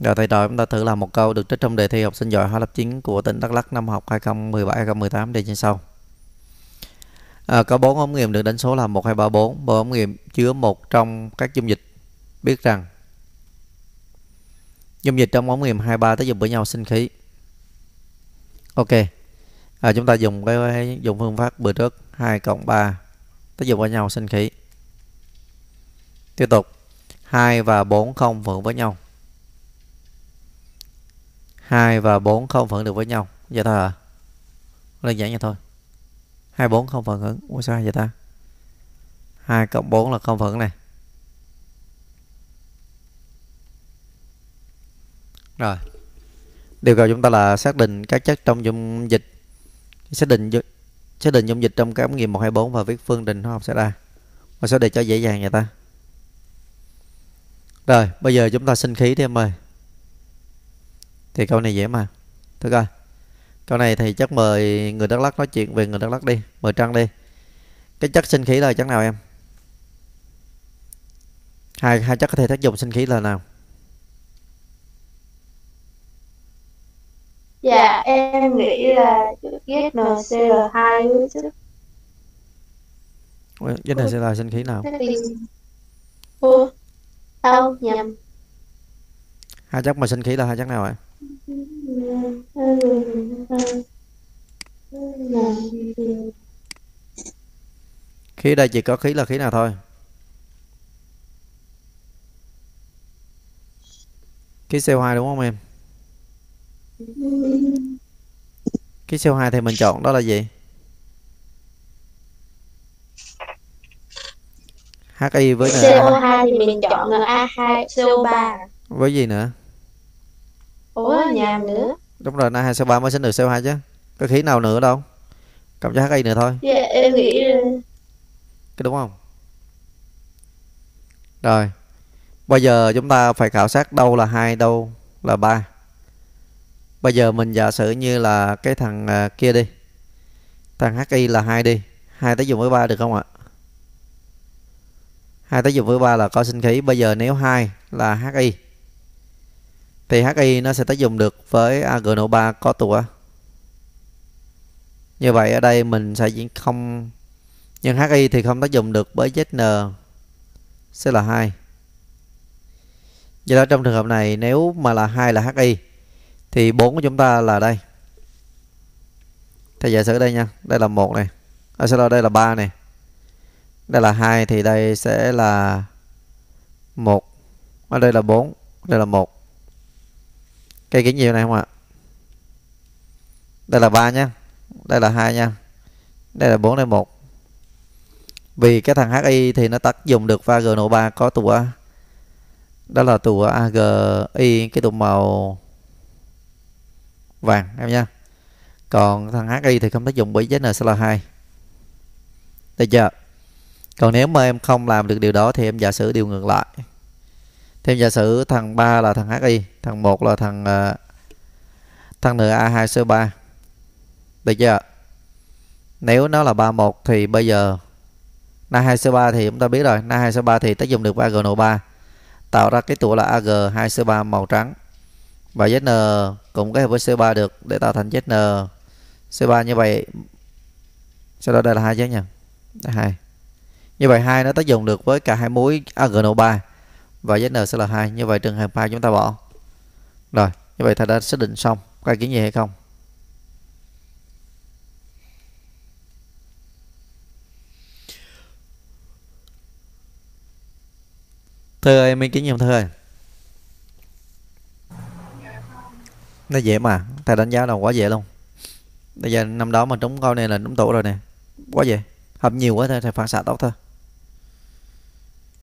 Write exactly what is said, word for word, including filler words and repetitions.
Rồi thầy trò chúng ta thử làm một câu được trích trong đề thi học sinh giỏi hóa lớp chín của tỉnh Đắk Lắk năm học hai không một bảy hai không một tám đề trên sau. À, có bốn ống nghiệm được đánh số là một, hai, ba, bốn. Mỗi ống nghiệm chứa một trong các dung dịch. Biết rằng dung dịch trong ống nghiệm hai, ba tác dụng với nhau sinh khí. Ok. À, chúng ta dùng cái dùng phương pháp bữa trước hai cộng ba tác dụng với nhau sinh khí. Tiếp tục hai và bốn không phượng với nhau. hai và bốn không phượng được với nhau. Vậy thôi à? Đơn giản vậy thôi. hai, bốn không phượng ứng. Ủa sao vậy ta? hai cộng bốn là không phượng này. Rồi. Điều cầu chúng ta là xác định các chất trong dung dịch. Xác định xác định dung dịch trong các ống nghiệm một, hai, bốn và viết phương trình hóa học sẽ ra. Và số đề cho dễ dàng vậy ta. Rồi, bây giờ chúng ta sinh khí đi em ơi. Thì câu này dễ mà. Thưa coi. Câu này thì chắc mời người Đắk Lắk nói chuyện về người Đắk Lắk đi. Mời Trăng đi. Cái chất sinh khí là chất nào em? Hai, hai chất có thể tác dụng sinh khí là nào? Dạ em nghĩ là ghét en xê lờ hai với chất Chất này sẽ là sinh khí nào? Ủa? Đâu nhầm. Hai chất mà sinh khí là hai chất nào ạ? Khí đây chỉ có khí là khí nào thôi? Khí xê o hai đúng không em? Khí xê o hai thì mình chọn đó là gì? hát i với xê o hai thì mình chọn là a hai xê o ba. Với gì nữa? Ủa nhầm nữa. Đúng rồi, a hai xê o ba mới sinh được xê o hai chứ. Có khí nào nữa đâu. Cộng cho hát i nữa thôi. Dạ em nghĩ Cái đúng không? Rồi. Bây giờ chúng ta phải khảo sát đâu là hai, đâu là ba. Bây giờ mình giả sử như là cái thằng kia đi. Thằng hát i là hai đi. hai tác dụng với ba được không ạ? hai tác dụng với ba là có sinh khí. Bây giờ nếu hai là hát i thì hát i nó sẽ tác dụng được với a giê en o ba có tủa. Như vậy ở đây mình sẽ chỉ không, nhưng hát i thì không tác dụng được với zn sẽ là hai. Do đó trong trường hợp này nếu mà là hai là hát i thì bốn của chúng ta là đây. Thì giả sử đây nha, đây là một này. À, sau đó đây là ba này. Đây là hai thì đây sẽ là một. Ở đây là bốn, đây là một. Cây kiến nhiều này không ạ? Đây là ba nha. Đây là hai nha. Đây là bốn, đây là một. Vì cái thằng hát i thì nó tác dụng được với a giê en o ba có tủa. Đó là tủa a giê i, cái tủa màu vàng em nha. Còn thằng hát i thì không tác dụng bởi zn sẽ là hai. Được chưa? Còn nếu mà em không làm được điều đó thì em giả sử điều ngược lại. Thêm giả sử thằng ba là thằng hát i, thằng một là thằng uh, thằng en a hai xê o ba. Được chưa? Nếu nó là ba một thì bây giờ en a hai xê o ba thì chúng ta biết rồi, en a hai xê o ba thì tác dụng được với a giê en o ba tạo ra cái tủa là a giê hai xê o ba màu trắng. Và zn cũng kết hợp với xê o ba được để tạo thành zn xê o ba như vậy. Sau đó đây là hai chứ nha. Đây hai. Như vậy hai nó tác dụng được với cả hai mối a giê en o ba và zn sẽ là hai. Như vậy trường hợp hai chúng ta bỏ. Rồi, như vậy thầy đã xác định xong. Có ai kiến gì hay không? Thưa em ý kiến gì không Thưa ơi? Nó dễ mà, thầy đánh giá là quá dễ luôn. Bây giờ năm đó mà trúng câu này là trúng tủ rồi nè. Quá dễ. Học nhiều quá thôi, thầy phản xạ tốt thôi.